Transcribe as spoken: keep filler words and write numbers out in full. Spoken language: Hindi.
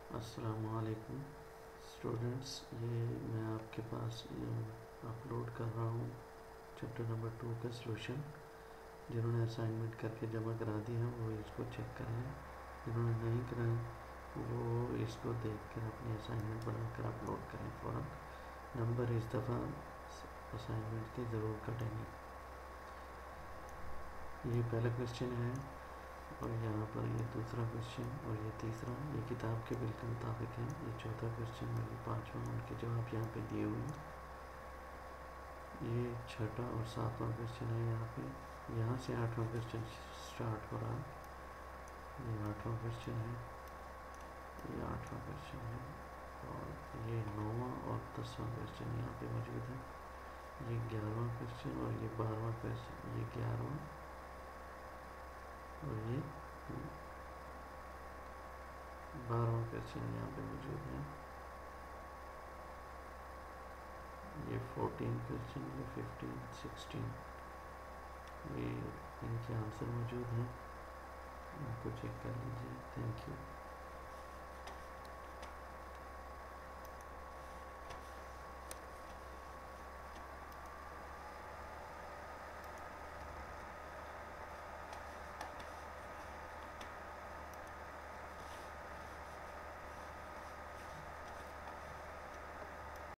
अस्सलामुअलैकुम स्टूडेंट्स, ये मैं आपके पास अपलोड कर रहा हूँ चैप्टर नंबर टू का सलूशन। जिन्होंने असाइनमेंट करके जमा करा दी है वो इसको चेक कर लें, जिन्होंने नहीं कराए वो इसको देख कर अपनी असाइनमेंट बनाकर अपलोड करें फ़ौरन। नंबर इस दफ़ा असाइनमेंट के ज़रूर कटेंगे। ये पहला क्वेश्चन है और यहाँ पर ये दूसरा क्वेश्चन और ये तीसरा, ये किताब के बिल के मुताबिक है। ये चौथा क्वेश्चन और ये पाँचवा, उनके जवाब यहाँ पे दिए हुए हैं। ये छठा और सातवां क्वेश्चन है यहाँ पे। यहाँ से आठवां क्वेश्चन स्टार्ट हो रहा है। ये आठवां क्वेश्चन है, ये आठवां क्वेश्चन है और ये नौवां और दसवां क्वेश्चन यहाँ पे मौजूद है। ये ग्यारहवां क्वेश्चन और ये बारहवां क्वेश्चन, ये ग्यारहवां और ये बारहवां क्वेश्चन यहाँ पे मौजूद है। ये फोर्टीन क्वेश्चन, ये फिफ्टीन, सिक्सटीन, ये इनके आंसर मौजूद हैं। इनको चेक कर लीजिए। Thank you.